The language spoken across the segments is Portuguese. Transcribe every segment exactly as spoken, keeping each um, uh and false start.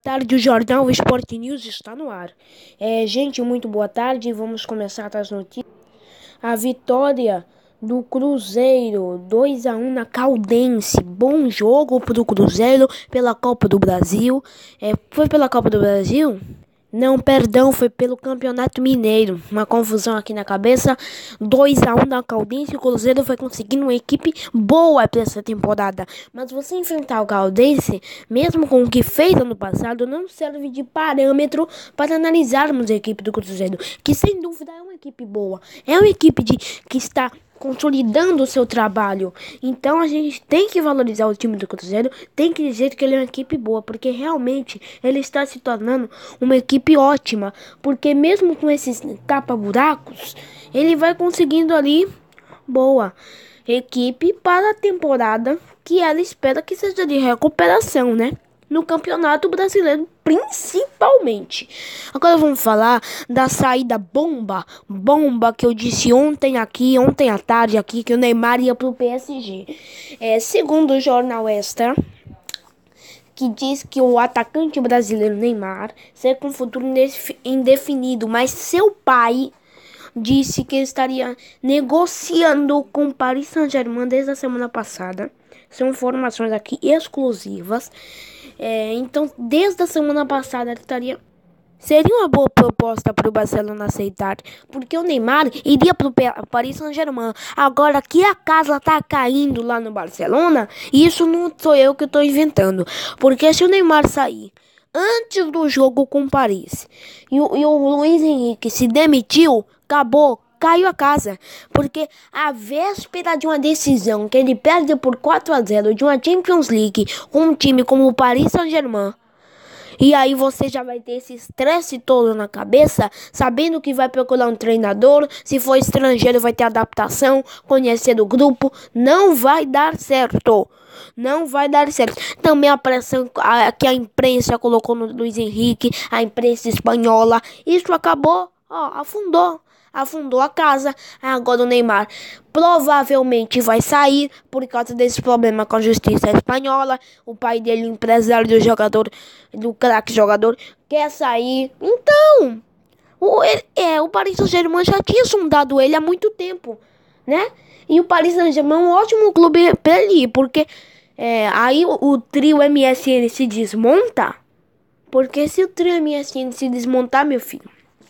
Tarde, o Jornal Sport News está no ar. É, gente, muito boa tarde. Vamos começar as notícias. A vitória do Cruzeiro, dois a um na Caldense. Bom jogo para o Cruzeiro pela Copa do Brasil. É, foi pela Copa do Brasil? Não, perdão, foi pelo Campeonato Mineiro. Uma confusão aqui na cabeça. dois a um na Caldense. O Cruzeiro foi conseguindo uma equipe boa para essa temporada. Mas você enfrentar o Caldense, mesmo com o que fez ano passado, não serve de parâmetro para analisarmos a equipe do Cruzeiro, que sem dúvida é uma equipe boa. É uma equipe de, que está consolidando o seu trabalho. Então a gente tem que valorizar o time do Cruzeiro, tem que dizer que ele é uma equipe boa, porque realmente ele está se tornando uma equipe ótima, porque mesmo com esses tapa-buracos, ele vai conseguindo ali boa equipe para a temporada que ela espera que seja de recuperação, né? No Campeonato Brasileiro, principalmente. Agora vamos falar da saída bomba, bomba que eu disse ontem aqui, ontem à tarde aqui, que o Neymar ia pro P S G. É, segundo o jornal Extra, que diz que o atacante brasileiro Neymar segue com futuro indefinido, mas seu pai disse que ele estaria negociando com o Paris Saint-Germain desde a semana passada. São informações aqui exclusivas. É, então, desde a semana passada, ele estaria... Seria uma boa proposta para o Barcelona aceitar, porque o Neymar iria para o Paris Saint-Germain. Agora que a casa está caindo lá no Barcelona, isso não sou eu que estou inventando. Porque se o Neymar sair antes do jogo com o Paris e o, e o Luiz Henrique se demitiu, acabou. Caiu a casa, porque a véspera de uma decisão que ele perde por quatro a zero de uma Champions League com um time como o Paris Saint-Germain, e aí você já vai ter esse estresse todo na cabeça, sabendo que vai procurar um treinador, se for estrangeiro vai ter adaptação, conhecer o grupo, não vai dar certo. Não vai dar certo. Também a pressão a, que a imprensa colocou no Luiz Henrique, a imprensa espanhola, isso acabou, ó, afundou. Afundou a casa. Agora o Neymar provavelmente vai sair por causa desse problema com a justiça espanhola. O pai dele, empresário do jogador, do craque jogador, quer sair. Então, o, é, o Paris Saint-Germain já tinha sondado ele há muito tempo, né? E o Paris Saint-Germain é um ótimo clube para ele ir, porque é, aí o, o trio M S N se desmonta. Porque se o trio M S N se desmontar, meu filho,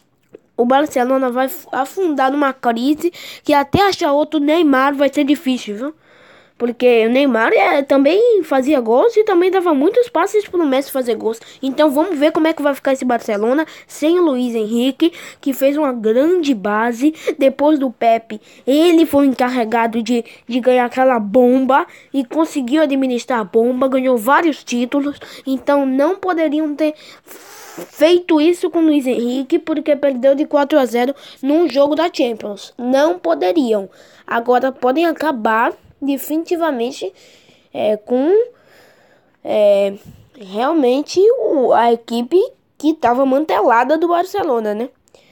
o Barcelona vai afundar numa crise que até achar outro Neymar vai ser difícil, viu? Porque o Neymar é, também fazia gols e também dava muitos passes pro Messi fazer gols. Então vamos ver como é que vai ficar esse Barcelona sem o Luiz Henrique, que fez uma grande base depois do Pepe. Ele foi encarregado de, de ganhar aquela bomba e conseguiu administrar a bomba, ganhou vários títulos. Então não poderiam ter feito isso com o Luiz Henrique, porque perdeu de quatro a zero num jogo da Champions. Não poderiam. Agora podem acabar definitivamente é, com é, realmente o, a equipe que estava mantelada do Barcelona, né?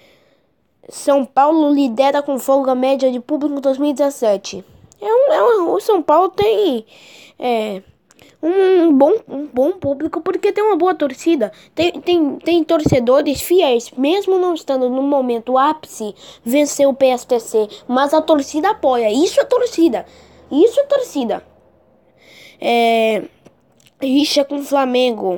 São Paulo lidera com folga média de público em dois mil e dezessete. É um, é um, o São Paulo tem... É, Um bom, um bom público, porque tem uma boa torcida. Tem, tem, tem torcedores fiéis, mesmo não estando no momento ápice, vencer o P S T C. Mas a torcida apoia. Isso é torcida. Isso é torcida. É, rixa com o Flamengo.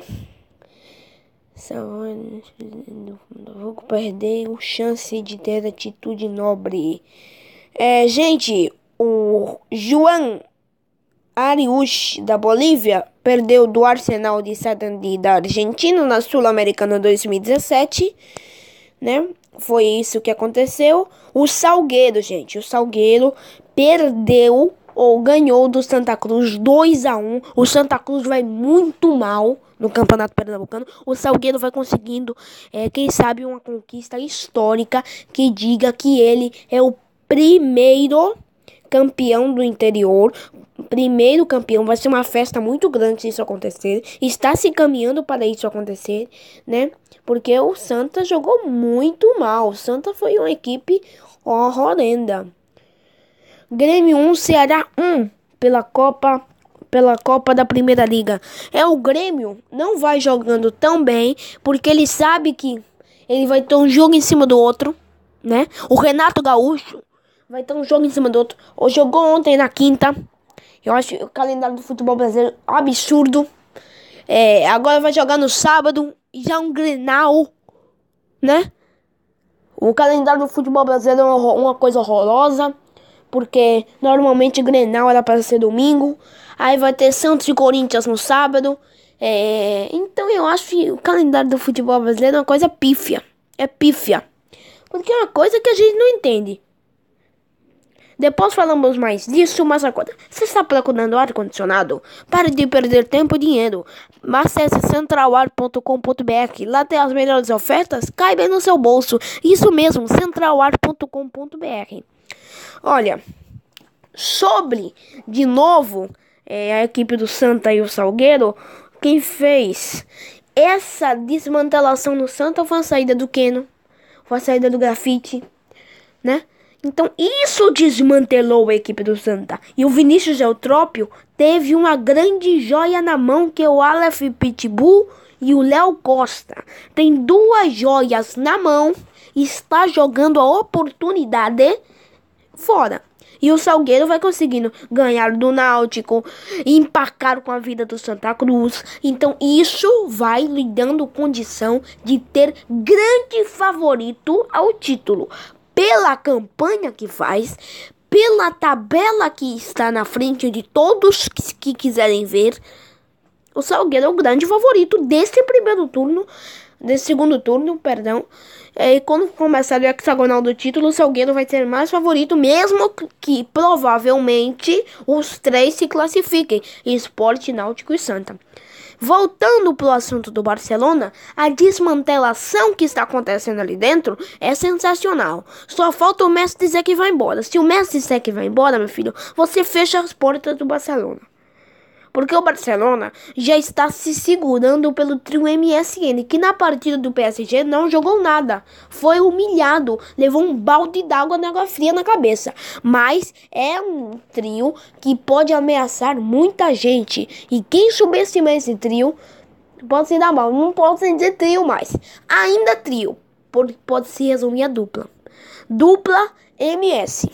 Vou perder a chance de ter atitude nobre. É, gente, o João Ariús, da Bolívia, perdeu do Arsenal de Sarandi da Argentina na Sul-Americana dois mil e dezessete, né? Foi isso que aconteceu. O Salgueiro, gente, o Salgueiro perdeu ou ganhou do Santa Cruz dois a um. O Santa Cruz vai muito mal no Campeonato Pernambucano. O Salgueiro vai conseguindo, é, quem sabe, uma conquista histórica que diga que ele é o primeiro campeão do interior. Primeiro campeão, vai ser uma festa muito grande se isso acontecer. Está se caminhando para isso acontecer, né? Porque o Santa jogou muito mal. O Santa foi uma equipe horrenda. Grêmio um, Ceará um pela Copa pela Copa da Primeira Liga. É o Grêmio, não vai jogando tão bem, porque ele sabe que ele vai ter um jogo em cima do outro, né? O Renato Gaúcho vai ter um jogo em cima do outro. Ou jogou ontem na quinta. Eu acho o calendário do futebol brasileiro absurdo. É, agora vai jogar no sábado. E já um Grenal, né? O calendário do futebol brasileiro é uma, uma coisa horrorosa. Porque normalmente Grenal era para ser domingo. Aí vai ter Santos e Corinthians no sábado. É, então eu acho que o calendário do futebol brasileiro é uma coisa pífia. É pífia. Porque é uma coisa que a gente não entende. Depois falamos mais disso, mas agora, você está procurando ar-condicionado? Pare de perder tempo e dinheiro. Acesse central ar ponto com ponto br. Lá tem as melhores ofertas, caibem no seu bolso. Isso mesmo, central ar ponto com ponto br. Olha, sobre, de novo, é, a equipe do Santa e o Salgueiro, quem fez essa desmantelação no Santa foi a saída do Keno, foi a saída do Grafite, né? Então isso desmantelou a equipe do Santa. E o Vinícius Eutrópio teve uma grande joia na mão, que é o Aleph Pitbull e o Léo Costa. Tem duas joias na mão e está jogando a oportunidade fora. E o Salgueiro vai conseguindo ganhar do Náutico, empacar com a vida do Santa Cruz. Então isso vai lhe dando condição de ter grande favorito ao título. Pela campanha que faz, pela tabela que está na frente de todos que, que quiserem ver, o Salgueiro é o grande favorito desse primeiro turno, desse segundo turno, perdão. E quando começar o hexagonal do título, o Salgueiro vai ser mais favorito, mesmo que provavelmente os três se classifiquem, Sport, Náutico e Santa. Voltando para o assunto do Barcelona, a desmantelação que está acontecendo ali dentro é sensacional. Só falta o Messi dizer que vai embora. Se o Messi disser que vai embora, meu filho, você fecha as portas do Barcelona. Porque o Barcelona já está se segurando pelo trio M S N, que na partida do P S G não jogou nada. Foi humilhado, levou um balde d'água na água fria na cabeça. Mas é um trio que pode ameaçar muita gente. E quem subestimar esse trio pode se dar mal. Não pode se dizer trio mais. Ainda trio. Pode se resumir a dupla. Dupla M S.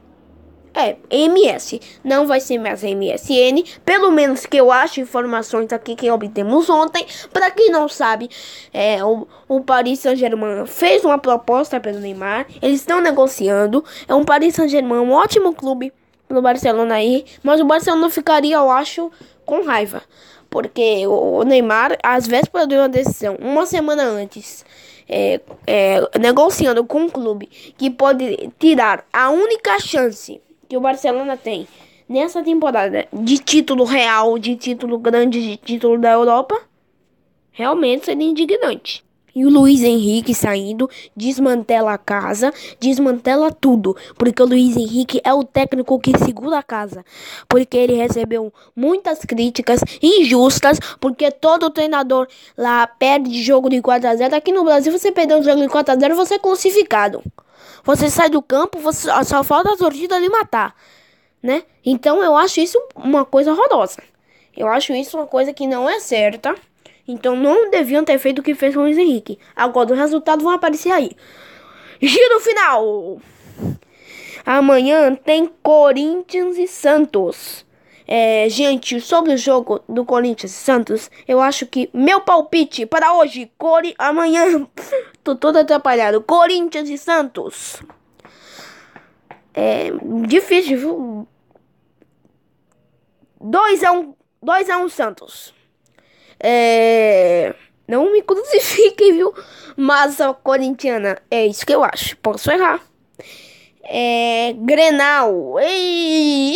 É, M S, não vai ser mais M S N, pelo menos que eu acho informações aqui que obtemos ontem. Para quem não sabe, é, o, o Paris Saint-Germain fez uma proposta pelo Neymar, eles estão negociando. É um Paris Saint-Germain, um ótimo clube pro Barcelona aí, mas o Barcelona ficaria, eu acho, com raiva, porque o, o Neymar, às vésperas de uma decisão, uma semana antes, é, é, negociando com um clube que pode tirar a única chance que o Barcelona tem nessa temporada de título real, de título grande, de título da Europa, realmente seria indignante. E o Luiz Henrique saindo, desmantela a casa, desmantela tudo, porque o Luiz Henrique é o técnico que segura a casa, porque ele recebeu muitas críticas injustas, porque todo treinador lá perde jogo de quatro a zero. Aqui no Brasil, você perder um jogo de quatro a zero, você é classificado. Você sai do campo, você, só falta a torcida lhe matar, né? Então eu acho isso uma coisa horrorosa. Eu acho isso uma coisa que não é certa. Então não deviam ter feito o que fez com o Luiz Henrique. Agora os resultados vão aparecer aí. Giro final. Amanhã tem Corinthians e Santos. É, gente, sobre o jogo do Corinthians e Santos, eu acho que meu palpite para hoje, Cori... amanhã, tô todo atrapalhado, Corinthians e Santos. É difícil, viu? dois a um, dois a um Santos. É, não me crucifiquem, viu? Mas a corintiana, é isso que eu acho. Posso errar. É, Grenal. Ei,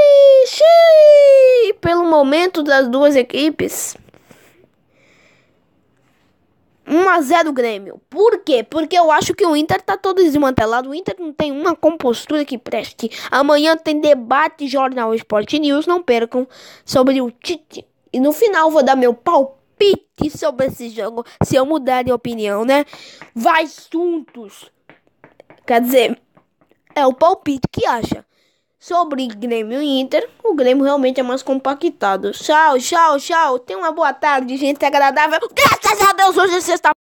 ixi, pelo momento das duas equipes, um a zero Grêmio. Por quê? Porque eu acho que o Inter tá todo desmantelado. O Inter não tem uma compostura que preste. Amanhã tem debate Jornal Sport News. Não percam, sobre o Tite. E no final vou dar meu palpite sobre esse jogo, se eu mudar de opinião, né? Vai juntos. Quer dizer, é o palpite que acha. Sobre Grêmio e Inter, o Grêmio realmente é mais compactado. Tchau, tchau, tchau. Tenha uma boa tarde, gente agradável. Graças a Deus, hoje é sexta.